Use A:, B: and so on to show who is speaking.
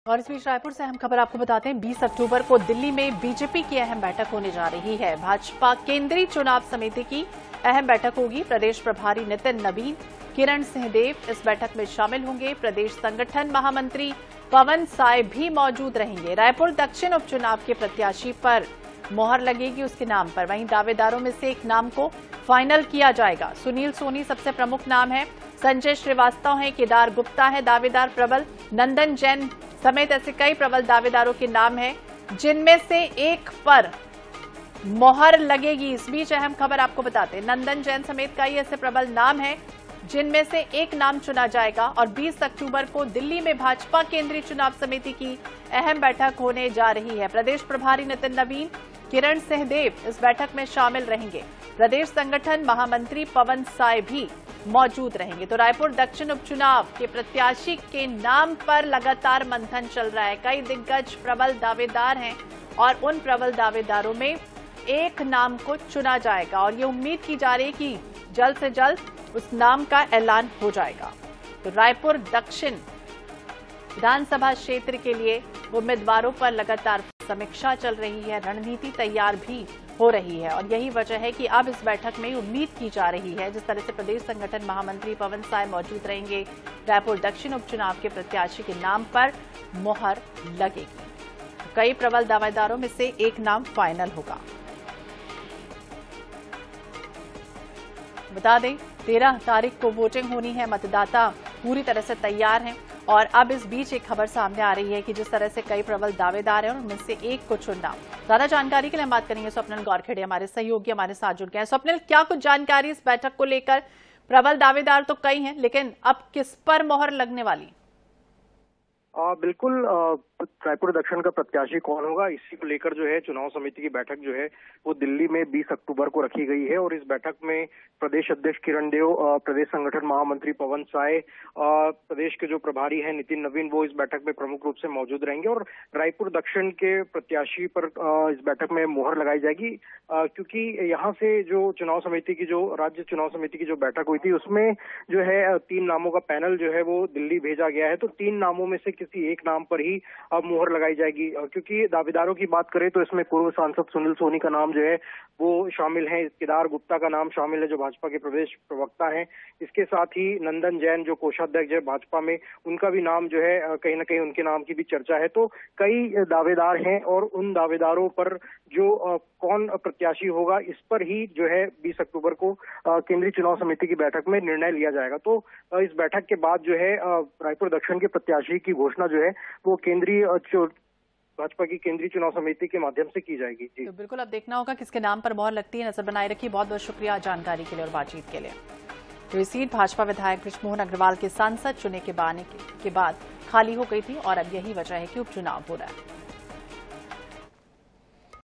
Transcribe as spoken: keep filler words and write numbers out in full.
A: और इस बीच रायपुर से अहम खबर आपको बताते हैं। बीस अक्टूबर को दिल्ली में बीजेपी की अहम बैठक होने जा रही है। भाजपा केंद्रीय चुनाव समिति की अहम बैठक होगी। प्रदेश प्रभारी नितिन नवीन, किरण सिंहदेव इस बैठक में शामिल होंगे। प्रदेश संगठन महामंत्री पवन साय भी मौजूद रहेंगे। रायपुर दक्षिण उपचुनाव के प्रत्याशी पर मोहर लगेगी उसके नाम पर। वहीं दावेदारों में से एक नाम को फाइनल किया जाएगा। सुनील सोनी सबसे प्रमुख नाम है, संजय श्रीवास्तव हैं, केदार गुप्ता है दावेदार प्रबल, नंदन जैन समेत ऐसे कई प्रबल दावेदारों के नाम हैं जिनमें से एक पर मोहर लगेगी। इस बीच अहम खबर आपको बताते हैं, नंदन जैन समेत कई ऐसे प्रबल नाम हैं जिनमें से एक नाम चुना जाएगा। और बीस अक्टूबर को दिल्ली में भाजपा केंद्रीय चुनाव समिति की अहम बैठक होने जा रही है। प्रदेश प्रभारी नितिन नवीन, किरण सिंहदेव इस बैठक में शामिल रहेंगे। प्रदेश संगठन महामंत्री पवन साय भी मौजूद रहेंगे। तो रायपुर दक्षिण उपचुनाव के प्रत्याशी के नाम पर लगातार मंथन चल रहा है। कई दिग्गज प्रबल दावेदार हैं और उन प्रबल दावेदारों में एक नाम को चुना जाएगा और ये उम्मीद की जा रही है कि जल्द से जल्द उस नाम का ऐलान हो जाएगा। तो रायपुर दक्षिण विधानसभा क्षेत्र के लिए उम्मीदवारों पर लगातार समीक्षा चल रही है, रणनीति तैयार भी हो रही है और यही वजह है कि अब इस बैठक में उम्मीद की जा रही है जिस तरह से प्रदेश संगठन महामंत्री पवन साय मौजूद रहेंगे, रायपुर दक्षिण उपचुनाव के प्रत्याशी के नाम पर मोहर लगेगी। कई प्रबल दावेदारों में से एक नाम फाइनल होगा। बता दें, तेरह तारीख को वोटिंग होनी है। मतदाता पूरी तरह से तैयार हैं और अब इस बीच एक खबर सामने आ रही है कि जिस तरह से कई प्रबल दावेदार हैं और उनमें से एक को चुनना। ज्यादा जानकारी के लिए हम बात करेंगे स्वप्निल गौरखेड़े, हमारे सहयोगी हमारे साथ जुड़ गए हैं। स्वप्निल, क्या कुछ जानकारी इस बैठक को लेकर? प्रबल दावेदार तो कई हैं, लेकिन अब किस पर मोहर लगने वाली?
B: आ, बिल्कुल आ, रायपुर दक्षिण का प्रत्याशी कौन होगा, इसी को लेकर जो है चुनाव समिति की बैठक जो है वो दिल्ली में बीस अक्टूबर को रखी गई है। और इस बैठक में प्रदेश अध्यक्ष किरण देव, प्रदेश संगठन महामंत्री पवन साय, प्रदेश के जो प्रभारी हैं नितिन नवीन, वो इस बैठक में प्रमुख रूप से मौजूद रहेंगे। और रायपुर दक्षिण के प्रत्याशी पर इस बैठक में मोहर लगाई जाएगी, क्योंकि यहाँ से जो चुनाव समिति की जो राज्य चुनाव समिति की जो बैठक हुई थी उसमें जो है तीन नामों का पैनल जो है वो दिल्ली भेजा गया है। तो तीन नामों में से किसी एक नाम पर ही अब मोहर लगाई जाएगी। क्योंकि दावेदारों की बात करें तो इसमें पूर्व सांसद सुनील सोनी का नाम जो है वो शामिल है, केदार गुप्ता का नाम शामिल है जो भाजपा के प्रदेश प्रवक्ता हैं। इसके साथ ही नंदन जैन जो कोषाध्यक्ष है भाजपा में, उनका भी नाम जो है कहीं ना कहीं उनके नाम की भी चर्चा है। तो कई दावेदार हैं और उन दावेदारों पर जो कौन प्रत्याशी होगा इस पर ही जो है बीस अक्टूबर को केंद्रीय चुनाव समिति की बैठक में निर्णय लिया जाएगा। तो इस बैठक के बाद जो है रायपुर दक्षिण के प्रत्याशी की घोषणा जो है वो केंद्रीय भाजपा की केंद्रीय चुनाव समिति के माध्यम से की जाएगी। जी
A: तो बिल्कुल अब देखना होगा किसके नाम पर मोहर लगती है। नजर बनाए रखिए। बहुत बहुत शुक्रिया जानकारी के लिए और बातचीत के लिए। तो ये सीट भाजपा विधायक बृजमोहन अग्रवाल के सांसद चुने के बाद खाली हो गई थी और अब यही वजह है कि उपचुनाव हो रहा है।